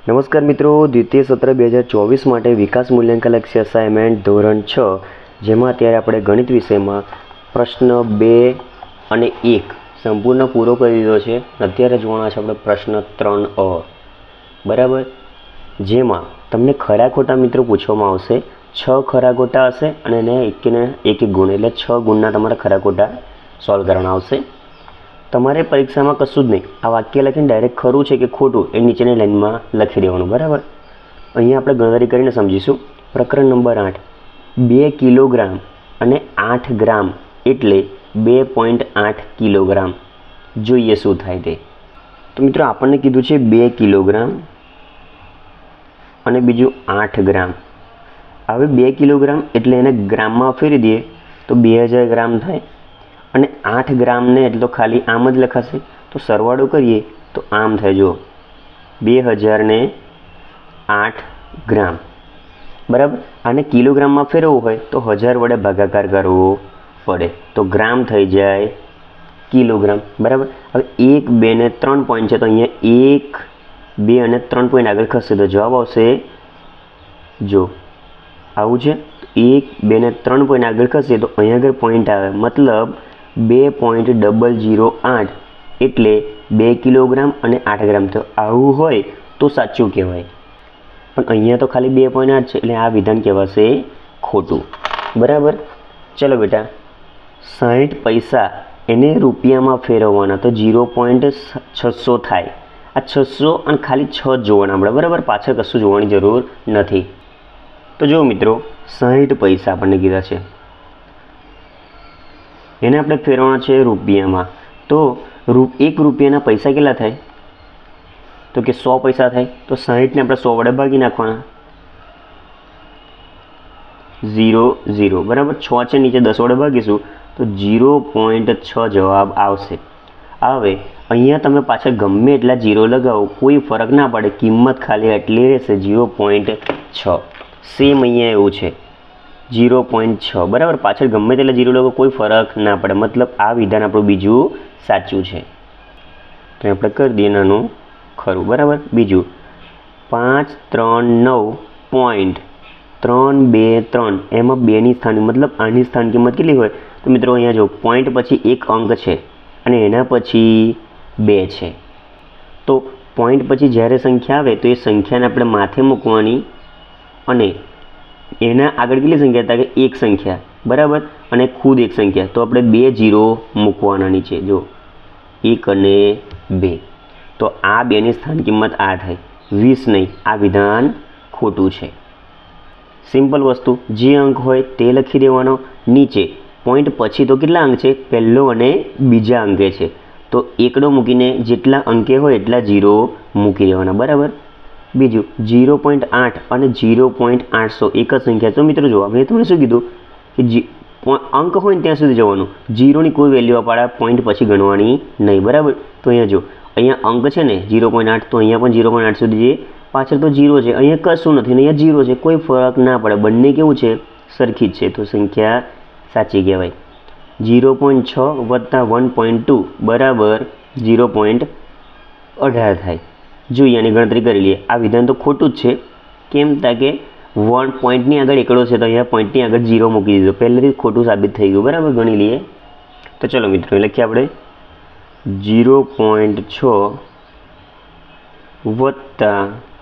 નમસ્કાર મિત્રો, દ્વિતીય સત્ર 2024 માટે વિકાસ મૂલ્યાંકન લક્ષી અસાઇનમેન્ટ ધોરણ 6 જેમાં અત્યારે આપણે ગણિત વિષયમાં પ્રશ્ન 2 અને 1 સંપૂર્ણ પૂરો કરી દીધો છે. અત્યારે જોવાના છે આપણે પ્રશ્ન 3a, બરાબર, જેમાં તમને ખરા ખોટા મિત્રો પૂછવામાં આવશે. 6 ખરા ખોટા હશે અને એને એક ગુણ, એટલે 6 ગુણના તમારા ખરા ખોટા સોલ્વ કરવાના આવશે. તમારે પરીક્ષામાં કશું જ નહીં, આ વાક્ય લખીને ડાયરેક્ટ ખરું છે કે ખોટું એ નીચેની લાઈનમાં લખી દેવાનું, બરાબર. અહીંયા આપણે ગણતરી કરીને સમજીશું. પ્રકરણ નંબર 8, 2 કિલોગ્રામ અને 8 ગ્રામ એટલે 2.8 કિલોગ્રામ. જોઈએ શું થાય તે. તો મિત્રો આપણને કીધું છે 2 કિલોગ્રામ અને બીજું 8 ગ્રામ. હવે 2 કિલોગ્રામ એટલે એને ગ્રામમાં ફેરવી દઈએ તો 2000 ગ્રામ થાય, અને 8 ગ્રામને એટલે તો ખાલી આમ જ લખાશે. તો સરવાળો કરીએ તો આમ થાય, જો 2008 ગ્રામ, બરાબર. આને કિલોગ્રામમાં ફેરવવું હોય તો 1000 વડે ભાગાકાર કરવો પડે, તો ગ્રામ થઈ જાય કિલોગ્રામ, બરાબર. હવે 1, 2 ને 3 પોઈન્ટ છે, તો અહીંયા 1, 2 અને 3 પોઈન્ટ આગળ ખસશે તો જવાબ આવશે, જો આવું છે. 1, 2 ને 3 પોઈન્ટ આગળ ખસશે તો અહીંયા આગળ પોઈન્ટ આવે, મતલબ 2.008 એટલે 2 કિલોગ્રામ અને 8 ગ્રામ. તો આવું હોય તો સાચું કહેવાય, પણ અહીંયા તો ખાલી 2.8 છે એટલે આ વિધાન કહેવાશે ખોટું, બરાબર. ચલો બેટા, 60 પૈસા એને રૂપિયામાં ફેરવવાના, તો 0.600 થાય. આ 600 અને ખાલી 6 જોવાના આપણે, બરાબર, પાછળ કશું જોવાની જરૂર નથી. તો જો મિત્રો, 60 પૈસા આપણને કીધા છે, એને આપણે ફેરવવાના છે રૂપિયામાં. તો 1 રૂપિયાના પૈસા કેટલા થાય? તો કે 100 પૈસા થાય. તો 60ને આપણે 100 વડે ભાગી નાખવાના, 0, 0, બરાબર. 6 છે નીચે, 10 વડે ભાગીશું તો 0.6 જવાબ આવશે. હવે અહીંયા તમે પાછળ ગમે એટલા 0 લગાવો, કોઈ ફરક ના પડે, કિંમત ખાલી એટલી રહેશે 0.6. સેમ અહીંયા એવું છે 0.6, બરાબર. પાછળ ગમે તેટલા 0 લગાવો, કોઈ ફરક ના પડે, મતલબ આ વિધાન આપણું બીજું સાચું છે. તો આપણે કરી દઈએ નાનું ખરું, બરાબર. બીજું 539.323, એમાં 2ની સ્થાન, મતલબ આની સ્થાન કિંમત કેટલી હોય? તો મિત્રો અહીંયા જો પોઈન્ટ પછી એક અંક છે અને એના પછી 2 છે. તો પોઈન્ટ પછી જ્યારે સંખ્યા આવે તો એ સંખ્યાને આપણે માથે મૂકવાની, અને એના આગળ કેટલી સંખ્યા હતા કે એક સંખ્યા, બરાબર, અને ખુદ એક સંખ્યા, તો આપણે 2 0 મૂકવાના નીચે, જો 1 અને 2. તો આ 2ની સ્થાન કિંમત આ થાય, 20 નહીં. આ વિધાન ખોટું છે. સિમ્પલ વસ્તુ, જે અંક હોય તે લખી દેવાનો. નીચે પોઈન્ટ પછી તો કેટલા અંક છે? પહેલો અને બીજા અંકે છે, તો એકડો મૂકીને જેટલા અંકે હોય એટલા 0 મૂકી દેવાના, બરાબર. બીજું 0.8 અને 0.800 એક જ સંખ્યા. તો મિત્રો જો મેં તમને શું કીધું કે અંક હોય ને ત્યાં સુધી જવાનું, 0ની કોઈ વેલ્યુ અપાડા પોઈન્ટ પછી ગણવાની નહીં, બરાબર. તો અહીંયા જો, અહીંયા અંક છે ને 0.8, તો અહીંયા પણ 0.8 સુધી જઈએ, પાછળ તો 0 છે, અહીંયા કશું નથી ને અહીંયા 0 છે, કોઈ ફરક ના પડે, બંને કેવું છે? સરખી જ છે, તો સંખ્યા સાચી કહેવાય. 0.6 વત્તા 1.2 બરાબર 0.18 થાય. જોઈએ આની ગણતરી કરી લઈએ. આ વિધાન તો ખોટું જ છે. કેમ? તાકે 1 પોઈન્ટની આગળ એકડો છે, તો અહીંયા પોઈન્ટની આગળ 0 મૂકી દીધો, પહેલેથી ખોટું સાબિત થઈ ગયું, બરાબર. ગણી લઈએ. તો ચલો મિત્રો, લખીએ આપણે 0.6 વત્તા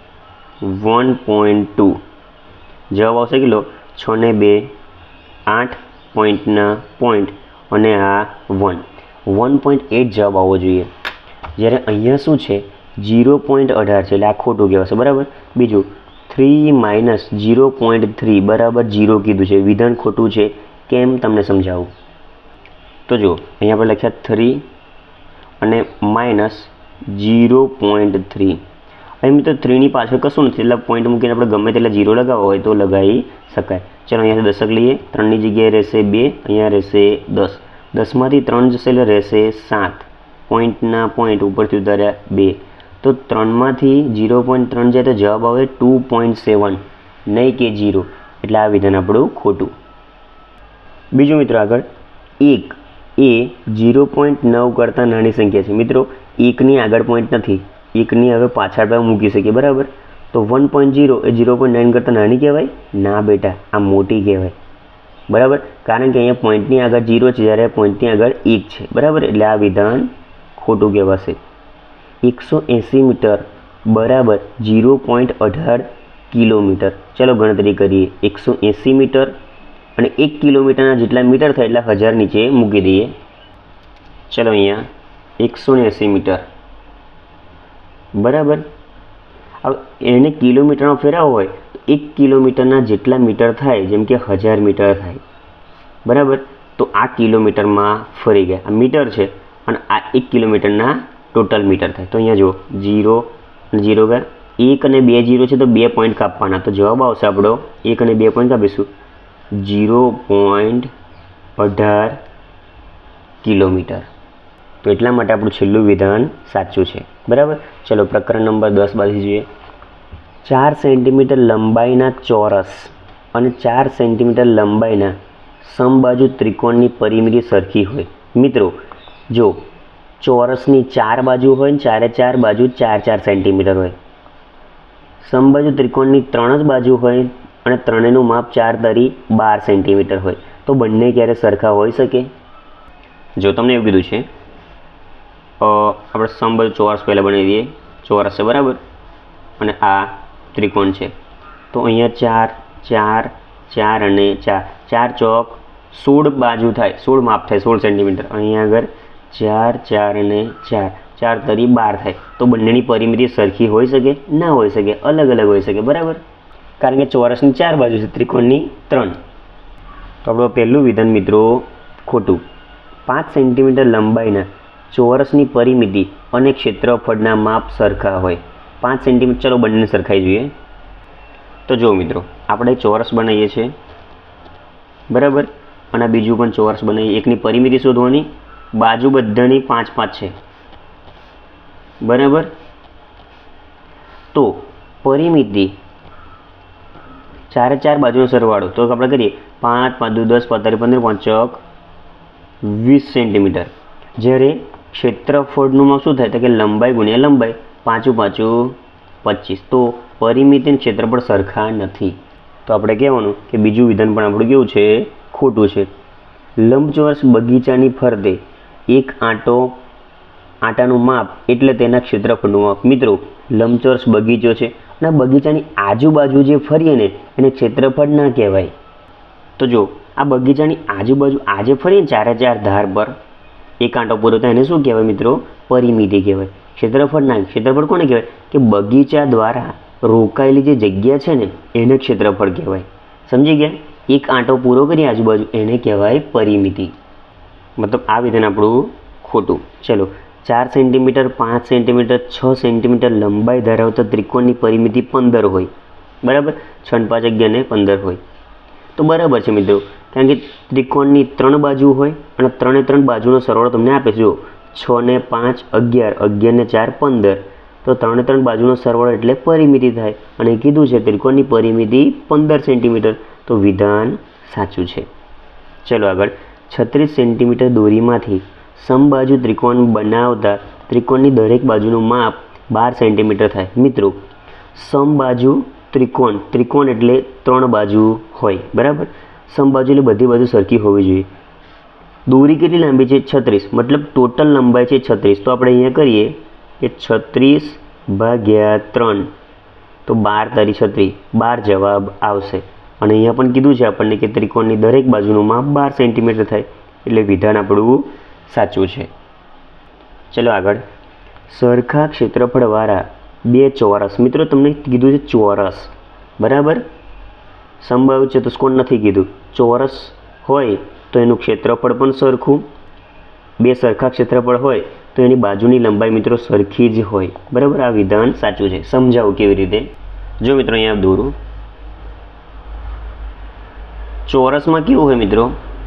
1.2, જવાબ આવશે કેટલો? 6 ને 2, 8 પોઈન્ટના પોઈન્ટ અને આ 1.8 જવાબ આવવો જોઈએ. જ્યારે અહીંયા શું છે? 0.18 છે, એટલે આ ખોટું કહેવાશે, બરાબર. બીજું 3 માઇનસ 0.3 બરાબર 0 કીધું છે, વિધાન ખોટું છે. કેમ? તમને સમજાવું. તો જો અહીંયા આપણે લખ્યા 3 અને માઇનસ 0.3. અહીં મિત્રો 3ની પાછળ કશું નથી, એટલે પોઈન્ટ મૂકીને આપણે ગમે તેટલા 0 લગાવવા હોય તો લગાવી શકાય. ચલો અહીંયાથી દશક લઈએ, 3ની જગ્યાએ રહેશે 2, અહીંયા રહેશે 10, 10માંથી 3 જશે એટલે રહેશે 7, પોઈન્ટના પોઈન્ટ ઉપરથી ઉતાર્યા 2, તો 3માંથી 0.3 જાય તો જવાબ આવે 2.7, નહીં કે 0, એટલે આ વિધાન આપણું ખોટું. બીજું મિત્રો આગળ 1 એ 0.9 કરતાં નાની સંખ્યા છે. મિત્રો 1ની આગળ પોઈન્ટ નથી, 1ની હવે પાછળ મૂકી શકીએ, બરાબર. તો 1.0 એ 0.9 કરતાં નાની કહેવાય? ના બેટા, આ મોટી કહેવાય. બરાબર, કારણ કે અહીંયા પોઈન્ટની આગળ 0 છે, જ્યારે પોઈન્ટની આગળ 1 છે. બરાબર, એટલે આ વિધાન ખોટું કહેવાશે. 180 મીટર બરાબર 0.18 કિલોમીટર. ચલો ગણતરી કરીએ. 180 મીટર અને 1 કિલોમીટરના જેટલા મીટર થાય એટલા 1000 નીચે મૂકી દઈએ. ચલો અહીંયા 180 મીટર બરાબર. હવે એને કિલોમીટરમાં ફેરવવો હોય તો 1 કિલોમીટરના જેટલા મીટર થાય, જેમ કે 1000 મીટર થાય. બરાબર, તો આ કિલોમીટરમાં ફરી ગયા. આ મીટર છે અને આ 1 કિલોમીટરના ટોટલ મીટર થાય. તો અહીંયા જુઓ 0 અને 0 ગયા, 1 અને 2 0 છે તો 2 પોઈન્ટ કાપવાના. તો જવાબ આવશે આપણો 1 અને 2 પોઈન્ટ કાપીશું 0.18 કિલોમીટર. તો એટલા માટે આપણું છેલ્લું વિધાન સાચું છે. બરાબર, ચલો પ્રકરણ નંબર 10 બાજુ જોઈએ. 4 સેન્ટીમીટર લંબાઈના ચોરસ અને 4 સેન્ટીમીટર લંબાઈના સમબાજુ ત્રિકોણની પરિમિતિ સરખી હોય. મિત્રો જો ચોરસની 4 બાજુ હોય ને 4 બાજુ 4 સેન્ટીમીટર હોય, સમબાજુ ત્રિકોણની 3 જ બાજુ હોય અને ત્રણેયનું માપ 4 તરી 12 સેન્ટીમીટર હોય, તો બંને ક્યારે સરખા હોઈ શકે? જો તમને એવું કીધું છે, આપણે સમબાજુ ચોરસ પહેલાં બનાવી દઈએ. ચોરસ છે બરાબર, અને આ ત્રિકોણ છે. તો અહીંયા 4 અને 4 ચોક 16 બાજુ થાય, 16 માપ થાય 16 સેન્ટીમીટર. અહીંયા આગળ 4 અને 4 તરી 12 થાય. તો બંનેની પરિમિતિ સરખી હોઈ શકે? ના હોઈ શકે, અલગ અલગ હોઈ શકે. બરાબર, કારણ કે ચોરસની 4 બાજુ છે, ત્રિકોણની 3. તો આપણું પહેલું વિધાન મિત્રો ખોટું. 5 સેન્ટીમીટર લંબાઈના ચોરસની પરિમિતિ અને ક્ષેત્રફળના માપ સરખા હોય. 5 સેન્ટીમીટર, ચલો બંને સરખાઈ જોઈએ. તો જો મિત્રો આપણે ચોરસ બનાવીએ છીએ બરાબર, અને બીજું પણ ચોરસ બનાવીએ. એકની પરિમિતિ શોધવાની, બાજુ બધાની 5 છે બરાબર. તો પરિમિતિ 4 બાજુનો સરવાળો તો આપણે કરીએ 5 5 2 10 15 15 5 ચોક 20 સેન્ટીમીટર. જ્યારે ક્ષેત્રફળનું શું થાય? તો કે લંબાઈ ગુણ્યા લંબાઈ, 5 5 25. તો પરિમિતિ અને ક્ષેત્રફળ સરખા નથી. તો આપણે કહેવાનું કે બીજું વિધાન પણ આપણું કેવું છે? ખોટું છે. લંબચોરસ બગીચાની ફરતે એક આંટાનું માપ એટલે તેના ક્ષેત્રફળનું માપ. મિત્રો લંબચોરસ બગીચો છે અને બગીચાની આજુબાજુ જે ફરીએ ને એને ક્ષેત્રફળ ના કહેવાય. તો જો આ બગીચાની આજુબાજુ આજે ફરીએ 4 ધાર પર એક આંટો પૂરો થાય એને શું કહેવાય મિત્રો? પરિમિતિ કહેવાય. ક્ષેત્રફળ ના. ક્ષેત્રફળ કોને કહેવાય? કે બગીચા દ્વારા રોકાયેલી જે જગ્યા છે ને એને ક્ષેત્રફળ કહેવાય. સમજી ગયા? એક આંટો પૂરો કરીએ આજુબાજુ એને કહેવાય પરિમિતિ. મતલબ આ વિધાન આપણું ખોટું. ચલો 4 સેન્ટીમીટર 5 સેન્ટીમીટર 6 સેન્ટીમીટર લંબાઈ ધરાવતા ત્રિકોણની પરિમિતિ 15 હોય. બરાબર, 6 ને 5 11 ને 15 હોય. તો બરાબર છે મિત્રો, કારણ કે ત્રિકોણની 3 બાજુ હોય અને 3 બાજુનો સરવાળો તમને આપે છે. જો 6 ને 5 11, 11 ને 4 15. તો 3 બાજુનો સરવાળો એટલે પરિમિતિ થાય. અને કીધું છે ત્રિકોણની પરિમિતિ 15 સેન્ટીમીટર. તો વિધાન સાચું છે. ચલો આગળ. 36 સેન્ટીમીટર દોરીમાંથી સમબાજુ ત્રિકોણ બનાવતા ત્રિકોણની દરેક બાજુનું માપ 12 સેન્ટીમીટર થાય. મિત્રો સમબાજુ ત્રિકોણ એટલે 3 બાજુ હોય બરાબર. સમબાજુ એટલે બધી બાજુ સરખી હોવી જોઈએ. દોરી કેટલી લાંબી છે? 36, મતલબ ટોટલ લંબાઈ છે 36. તો આપણે અહીંયા કરીએ કે 36/3, તો 12 તરી 36, 12 જવાબ આવશે. અને અહીંયા પણ કીધું છે આપણને કે ત્રિકોણની દરેક બાજુનું માપ 12 સેન્ટીમીટર થાય. એટલે વિધાન આપણું સાચું છે. ચલો આગળ. સરખા ક્ષેત્રફળવાળા 2 ચોરસ. મિત્રો તમને કીધું છે ચોરસ બરાબર, સમબાજુ ચતુષ્કોણ નથી કીધું. ચોરસ હોય તો એનું ક્ષેત્રફળ પણ સરખું. 2 સરખા ક્ષેત્રફળ હોય તો એની બાજુની લંબાઈ મિત્રો સરખી જ હોય. બરાબર, આ વિધાન સાચું છે. સમજાવું કેવી રીતે. જો મિત્રો અહીંયા દોરું. ચોરસમાં કેવું હોય મિત્રો?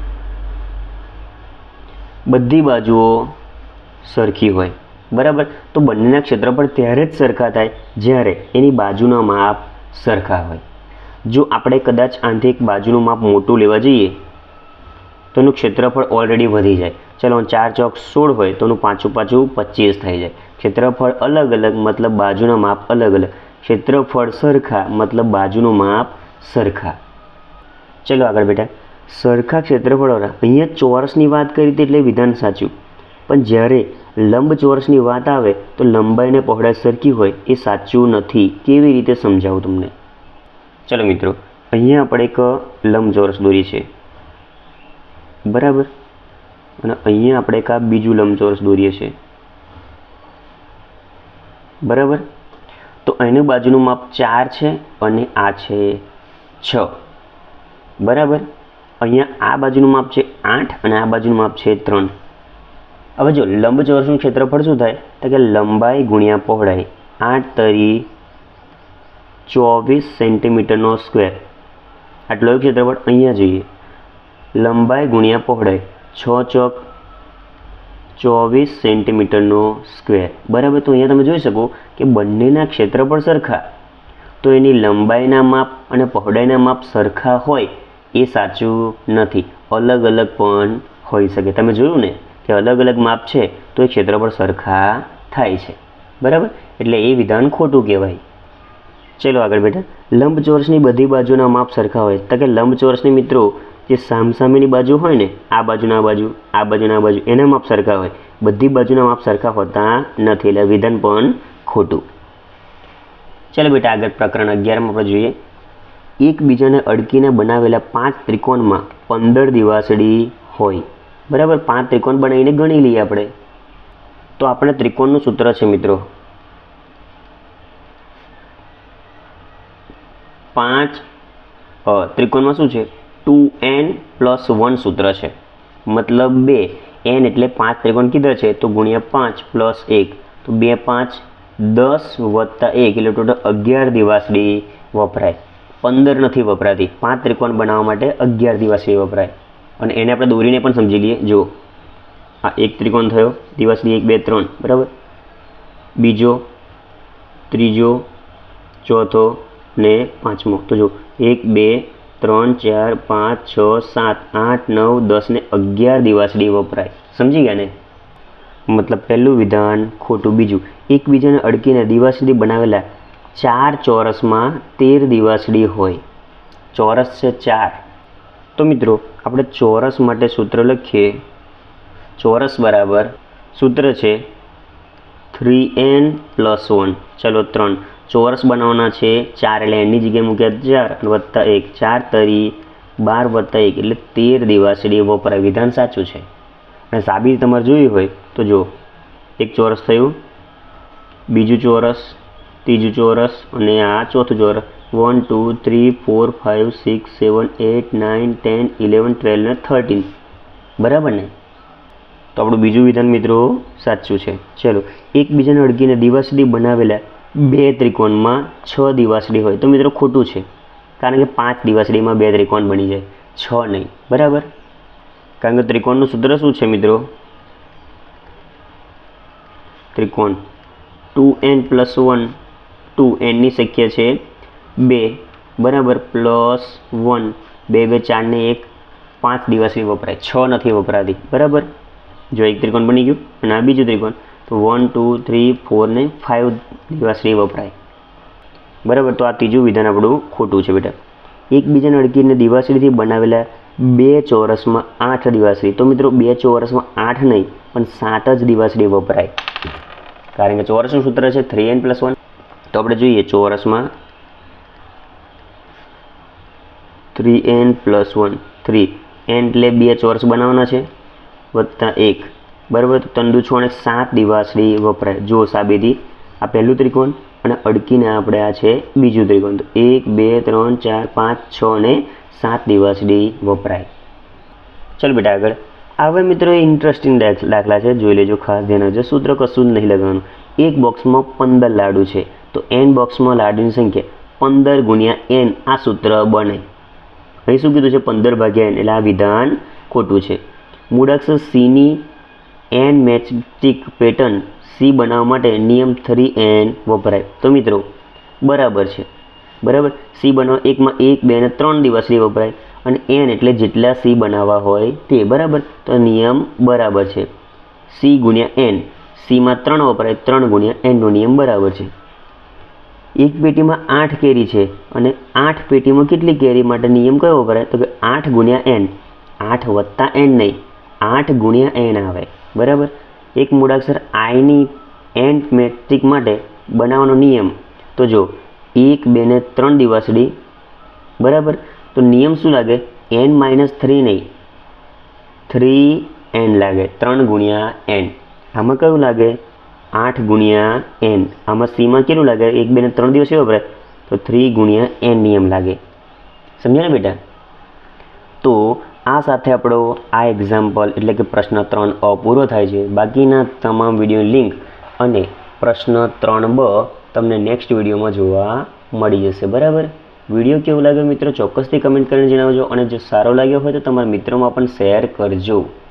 બધી બાજુઓ સરખી હોય બરાબર. તો બંનેના ક્ષેત્રફળ ત્યારે જ સરખા થાય જ્યારે એની બાજુના માપ સરખા હોય. જો આપણે કદાચ આંતરિક બાજુનું માપ મોટું લેવા જઈએ તો એનું ક્ષેત્રફળ ઓલરેડી વધી જાય. ચલો 4 ચોક 16 હોય તો એનું 5 25 થઈ જાય. ક્ષેત્રફળ અલગ અલગ, મતલબ બાજુના માપ અલગ અલગ. ક્ષેત્રફળ સરખા મતલબ બાજુનું માપ સરખા. ચલો આગળ બેટા. સરખા ક્ષેત્રફળવાળા, અહીંયા ચોરસની વાત કરી હતી એટલે વિધાન સાચું, પણ જ્યારે લંબચોરસની વાત આવે તો લંબાઈ અને પહોળાઈ સરખી હોય એ સાચું નથી. કેવી રીતે સમજાવું તમને? ચલો મિત્રો, અહીંયા આપણે એક લંબચોરસ દોરી છે, બરાબર, અને અહીંયા આપણે એક આ બીજું લંબચોરસ દોરીએ છીએ, બરાબર. તો એની બાજુનું માપ 4 છે અને આ છે 6, બરાબર. અહીંયા આ બાજુનું માપ છે 8 અને આ બાજુનું માપ છે 3. હવે જો લંબચોરસનું ક્ષેત્રફળ શું થાય તો કે લંબાઈ ગુણ્યા પહોળાઈ, 8 તરી 24 સેન્ટીમીટરનો સ્ક્વેર, આટલું ક્ષેત્રફળ અહીંયા જોઈએ. લંબાઈ ગુણ્યા પહોળાઈ 6 ચોક 24 સેન્ટીમીટરનો સ્ક્વેર, બરાબર. તો અહીંયા તમે જોઈ શકો કે બંનેના ક્ષેત્રફળ સરખા, તો એની લંબાઈના માપ અને પહોળાઈના માપ સરખા હોય એ સાચું નથી. અલગ અલગ પણ હોઈ શકે. તમે જોયું ને કે અલગ અલગ માપ છે તો એ ક્ષેત્રફળ સરખા થાય છે, બરાબર. એટલે એ વિધાન ખોટું કહેવાય. ચલો આગળ બેટા. લંબચોરસની બધી બાજુના માપ સરખા હોય તો કે લંબચોરસની મિત્રો જે સામસામેની બાજુ હોય ને, આ બાજુના બાજુ, આ બાજુના બાજુ, એના માપ સરખા હોય. બધી બાજુના માપ સરખા હોતા નથી, એટલે વિધાન પણ ખોટું. ચાલો બેટા આગળ પ્રકરણ 11માં આપણે જોઈએ. એકબીજાને અડકીને બનાવેલા 5 ત્રિકોણમાં 15 દિવાસળી હોય, બરાબર. 5 ત્રિકોણ બનાવીને ગણી લઈએ આપણે. તો આપણે ત્રિકોણનું સૂત્ર છે મિત્રો, 5 ત્રિકોણમાં શું છે 2n + 1 સૂત્ર છે, મતલબ 2 n એટલે 5 ત્રિકોણ કીધા છે તો ગુણ્યા 5 + 1, તો 2 5 10 + 1 એટલે ટોટલ 11 દિવાસળી વપરાય. 15 નથી વપરાતી. 5 ત્રિકોણ બનાવવા માટે 11 દિવાસળી વપરાય. અને એને આપણે દોરીને પણ સમજી લઈએ. જો આ એક ત્રિકોણ થયો, દિવાસળી 1 2 3, બરાબર. બીજો, ત્રીજો, ચોથો ને પાંચમો. તો જો 1 2 3 4 5 6 7 8 9 10 ને 11 દિવાસળી વપરાય. સમજી ગયા ને? મતલબ પહેલું વિધાન ખોટું. બીજું, એકબીજાને અડકીને દિવાસળી બનાવેલા 4 ચોરસમાં 13 દિવાસળી હોય. ચોરસ છે 4. તો મિત્રો આપણે ચોરસ માટે સૂત્ર લખીએ. ચોરસ બરાબર સૂત્ર છે 3n + 1. ચલો 3 ચોરસ બનાવવાના છે 4 એટલે એની જગ્યાએ મૂક્યા 4 વત્તા 1, 4 તરી 12 વત્તા 1 એટલે 13 દિવાસળી વપરાય. વિધાન સાચું છે. અને સાબિત તમારે જોયું હોય તો જો એક ચોરસ થયું, બીજું ચોરસ, ત્રીજું ચોરસ અને આ ચોથું ચોરસ. 1 2 3 4 5 6 7 8 9 10 11 12 ને 13, બરાબર ને? તો આપણું બીજું વિધાન મિત્રો સાચું છે. ચલો, એકબીજાને અડકીને દિવાસળી બનાવેલા 2 ત્રિકોણમાં 6 દિવાસળી હોય. તો મિત્રો ખોટું છે, કારણ કે 5 દિવાસળીમાં 2 ત્રિકોણ બની જાય, 6 નહીં, બરાબર. કારણ કે ત્રિકોણનું સૂત્ર શું છે મિત્રો? ત્રિકોણ 2n + 1, 2n ની સંખ્યા છે 2, બરાબર, +1, 2 2 4 ને 1, 5 દિવાસળી વપરાય, 6 નથી વપરાતી, બરાબર. જો એક ત્રિકોણ બની ગયું અને આ બીજું ત્રિકોણ, તો 1 2 3 4 ને 5 દિવાસળી વપરાય, બરાબર. તો આ ત્રીજું વિધાન આપણું ખોટું છે બેટા. એકબીજાને અડકીને દિવાસળીથી બનાવેલા 2 ચોરસમાં 8 દિવાસળી. તો મિત્રો 2 ચોરસમાં 8 નહીં પણ 7 જ દિવાસળી વપરાય, કારણ કે ચોરસનું સૂત્ર છે 3n + 1. તો આપણે જોઈએ ચોરસમાં 3n + 1, 3 n એટલે 2 ચોરસ બનાવવાના છે વત્તા 1, બરાબર. તો 3 × 6 = 7 દિવાસળી વપરાય. જો સાબિતી, આ પહેલું ત્રિકોણ અને અડકીને આપણે આ છે બીજું ત્રિકોણ. તો 1 2 3 4 5 6 ને 7 દિવાસળી વપરાય. ચલો બેટા આગળ. હવે મિત્રો ઇન્ટરેસ્ટિંગ દાખલા છે, જોઈ લેજો, ખાસ ધ્યાન આપજો. સૂત્ર કશું જ નહીં લગાવવાનું. એક બોક્સમાં 15 લાડુ છે તો n બોક્સમાં લાડુની સંખ્યા 15 × n આ સૂત્ર બને. અહીં શું કીધું છે? 15 / n, એટલે આ વિધાન ખોટું છે. મૂળાક્ષર C ની n મેચસ્ટિક પેટર્ન C બનાવવા માટે નિયમ 3n વપરાય. તો મિત્રો બરાબર છે, બરાબર. C બનાવવા એકમાં 1 2 અને 3 દિવાસળી વપરાય અને n એટલે જેટલા C બનાવવા હોય તે, બરાબર. તો નિયમ બરાબર છે. C × n, C માં 3 વપરાય, 3 × n નો નિયમ બરાબર છે. એક પેટીમાં 8 કેરી છે અને 8 પેટીમાં કેટલી કેરી માટે નિયમ કયો વપરાય? તો કે 8 ગુણ્યા n, 8 વત્તા n નહીં, 8 ગુણ્યા n આવે, બરાબર. એક મૂળાક્ષર આઈની n મેટ્રિક માટે બનાવવાનો નિયમ તો જો 1, 2 ને 3 દિવાસળી, બરાબર. તો નિયમ શું લાગે? n-3 નહીં, 3n લાગે, 3 ગુણ્યા n. આમાં કયું લાગે? 8 ગુણ્યા n. આમાં સીમાં કેટલું લાગે? 1, 2 ને 3 દિવસ એવો વપરાય તો 3 ગુણ્યા n નિયમ લાગે. સમજ્યા ને બેટા? તો આ સાથે આપણો આ એક્ઝામ્પલ એટલે કે પ્રશ્ન 3 પૂરો થાય છે. બાકીના તમામ વિડીયોની લિંક અને પ્રશ્ન 3b તમને નેક્સ્ટ વિડીયોમાં જોવા મળી જશે, બરાબર. વિડીયો કેવો લાગ્યો મિત્રો ચોક્કસથી કમેન્ટ કરીને જણાવજો અને જો સારો લાગ્યો હોય તો તમારા મિત્રોમાં પણ શેર કરજો.